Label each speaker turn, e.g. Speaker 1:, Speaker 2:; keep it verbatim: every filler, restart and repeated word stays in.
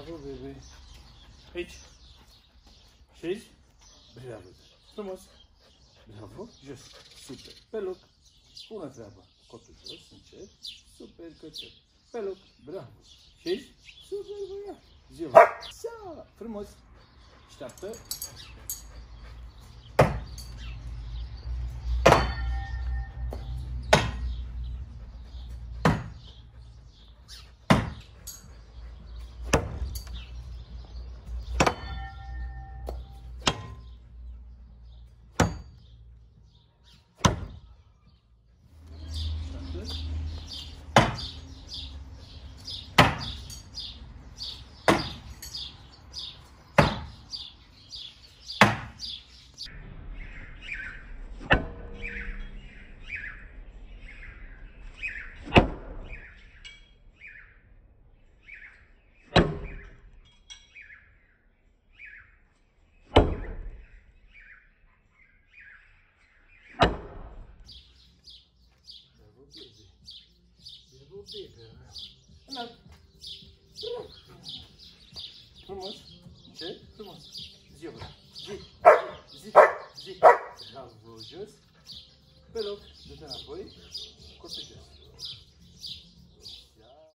Speaker 1: Bravo, bebe. Aici. Șezi? Bravo. Frumos. Bravo. Jos. Super. Pe loc. Bună treabă. Cotul jos, încet. Super cățel. Pe loc. Bravo. Șezi? Super, băiat. Ziua. Sa. Frumos. Așteaptă. Înalt. Frumos. Ce? Frumos. Zi, bă. Zi. Zi. Zi. Bravo. Jos. Pe loc. Du-te înapoi. Cotul jos.